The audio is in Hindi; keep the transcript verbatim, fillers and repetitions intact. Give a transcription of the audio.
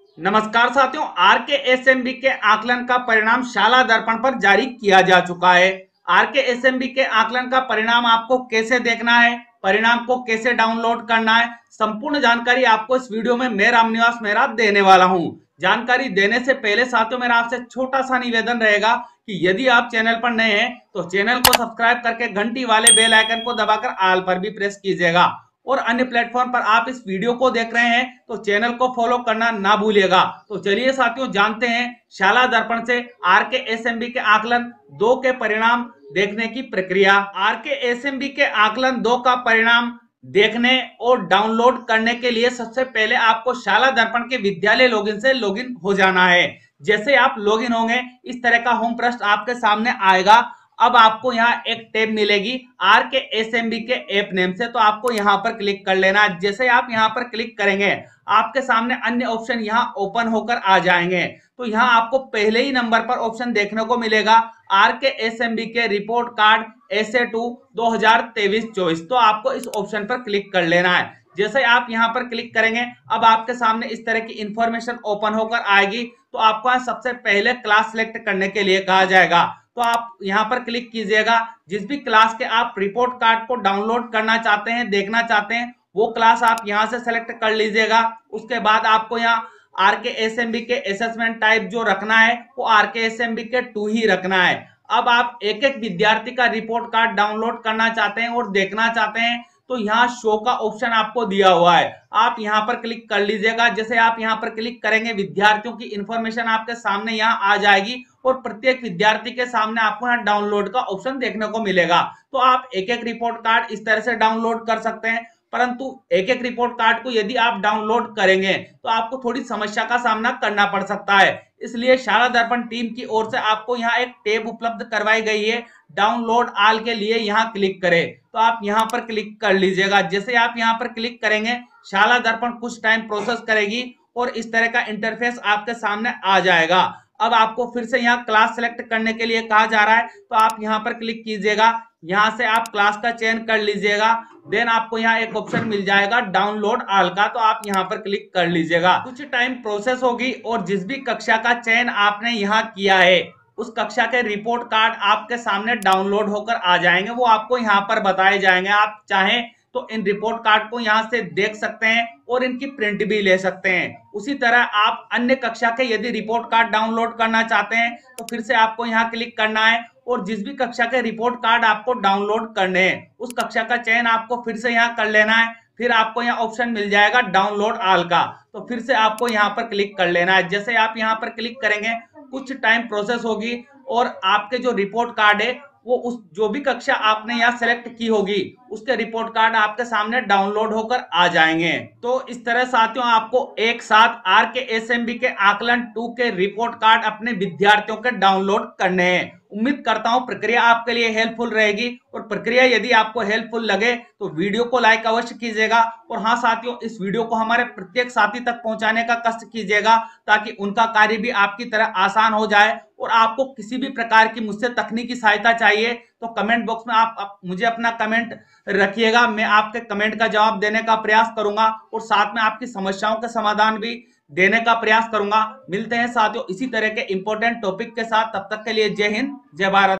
नमस्कार साथियों, are K S M B के आकलन का परिणाम शाला दर्पण पर जारी किया जा चुका है। Are K S M B के आकलन का परिणाम आपको कैसे देखना है, परिणाम को कैसे डाउनलोड करना है, संपूर्ण जानकारी आपको इस वीडियो में मैं रामनिवास मेहरा देने वाला हूं। जानकारी देने से पहले साथियों मेरा आपसे छोटा सा निवेदन रहेगा कि यदि आप चैनल पर नए हैं तो चैनल को सब्सक्राइब करके घंटी वाले बेल आइकन को दबाकर ऑल पर भी प्रेस कीजिएगा और अन्य प्लेटफॉर्म पर आप इस वीडियो को देख रहे हैं तो चैनल को फॉलो करना ना भूलिएगा। तो चलिए साथियों जानते हैं शाला दर्पण से are K S M B के आकलन दो के परिणाम देखने की प्रक्रिया। Are K S M B के आकलन दो का परिणाम देखने और डाउनलोड करने के लिए सबसे पहले आपको शाला दर्पण के विद्यालय लॉगिन से लॉगिन हो जाना है। जैसे आप लॉगिन होंगे इस तरह का होम पृष्ठ आपके सामने आएगा। अब आपको यहाँ एक टैब मिलेगी R K S M B के ऐप नेम से, तो आपको यहाँ पर क्लिक कर लेना है। जैसे आप यहाँ पर क्लिक करेंगे आपके सामने अन्य ऑप्शन यहाँ ओपन होकर आ जाएंगे। तो यहाँ आपको पहले ही नंबर पर ऑप्शन देखने को मिलेगा R K S M B के report card S A two दो हजार तेईस चौबीस। तो आपको इस ऑप्शन पर क्लिक कर लेना है। जैसे आप यहाँ पर क्लिक करेंगे अब आपके सामने इस तरह की इंफॉर्मेशन ओपन होकर आएगी। तो आपको सबसे पहले क्लास सिलेक्ट करने के लिए कहा जाएगा, तो आप यहाँ पर क्लिक कीजिएगा। जिस भी क्लास के आप रिपोर्ट कार्ड को डाउनलोड करना चाहते हैं, देखना चाहते हैं, वो क्लास आप यहाँ से सेलेक्ट कर लीजिएगा। उसके बाद आपको यहाँ R K S M B के असेसमेंट टाइप जो रखना है वो R K S M B के टू ही रखना है। अब आप एक एक विद्यार्थी का रिपोर्ट कार्ड डाउनलोड करना चाहते हैं और देखना चाहते हैं तो यहाँ शो का ऑप्शन आपको दिया हुआ है, आप यहाँ पर क्लिक कर लीजिएगा। जैसे आप यहाँ पर क्लिक करेंगे विद्यार्थियों की इंफॉर्मेशन आपके सामने यहाँ आ जाएगी और प्रत्येक विद्यार्थी के सामने आपको यहाँ डाउनलोड का ऑप्शन देखने को मिलेगा। तो आप एक एक रिपोर्ट कार्ड इस तरह से डाउनलोड कर सकते हैं, परंतु एक एक रिपोर्ट कार्ड को यदि आप डाउनलोड करेंगे तो आपको थोड़ी समस्या का सामना करना पड़ सकता है। इसलिए शाला दर्पण टीम की ओर से आपको यहाँ एक टैब उपलब्ध करवाई गई है, डाउनलोड ऑल के लिए यहाँ क्लिक करें। तो आप यहाँ पर क्लिक कर लीजिएगा। जैसे आप यहाँ पर क्लिक करेंगे शाला दर्पण कुछ टाइम प्रोसेस करेगी और इस तरह का इंटरफेस आपके सामने आ जाएगा। अब आपको फिर से यहाँ क्लास सेलेक्ट करने के लिए कहा जा रहा है, तो आप यहाँ पर क्लिक कीजिएगा। यहाँ से आप क्लास का चयन कर लीजिएगा। देन आपको यहाँ एक ऑप्शन मिल जाएगा डाउनलोड ऑल का, तो आप यहाँ पर क्लिक कर लीजिएगा। कुछ टाइम प्रोसेस होगी और जिस भी कक्षा का चयन आपने यहाँ किया है उस कक्षा के रिपोर्ट कार्ड आपके सामने डाउनलोड होकर आ जाएंगे, वो आपको यहाँ पर बताए जाएंगे। आप चाहें तो इन रिपोर्ट कार्ड को यहाँ से देख सकते हैं और इनकी प्रिंट भी ले सकते हैं। उसी तरह आप अन्य कक्षा के यदि रिपोर्ट कार्ड डाउनलोड करना चाहते हैं तो फिर से आपको यहाँ क्लिक करना है और जिस भी कक्षा के रिपोर्ट कार्ड आपको डाउनलोड करने हैं उस कक्षा का चयन आपको फिर से यहाँ कर लेना है। फिर आपको यहाँ ऑप्शन मिल जाएगा डाउनलोड ऑल का, तो फिर से आपको यहाँ पर क्लिक कर लेना है। जैसे आप यहाँ पर क्लिक करेंगे कुछ टाइम प्रोसेस होगी और आपके जो रिपोर्ट कार्ड है वो उस जो भी कक्षा आपने यहाँ सेलेक्ट की होगी उसके रिपोर्ट कार्ड आपके सामने डाउनलोड होकर आ जाएंगे। तो इस तरह साथियों आपको एक साथ are K S M B के आकलन टू के रिपोर्ट कार्ड अपने विद्यार्थियों के डाउनलोड करने हैं। उम्मीद करता हूं प्रक्रिया आपके लिए हेल्पफुल रहेगी और प्रक्रिया यदि आपको हेल्पफुल लगे तो वीडियो को लाइक अवश्य कीजिएगा। और हाँ साथियों, इस वीडियो को हमारे प्रत्येक साथी तक पहुंचाने का कष्ट कीजिएगा ताकि उनका कार्य भी आपकी तरह आसान हो जाए। और आपको किसी भी प्रकार की मुझसे तकनीकी सहायता चाहिए तो कमेंट बॉक्स में आप, आप मुझे अपना कमेंट रखिएगा, मैं आपके कमेंट का जवाब देने का प्रयास करूंगा और साथ में आपकी समस्याओं का समाधान भी देने का प्रयास करूंगा। मिलते हैं साथियों इसी तरह के इंपॉर्टेंट टॉपिक के साथ, तब तक के लिए जय हिंद जय भारत।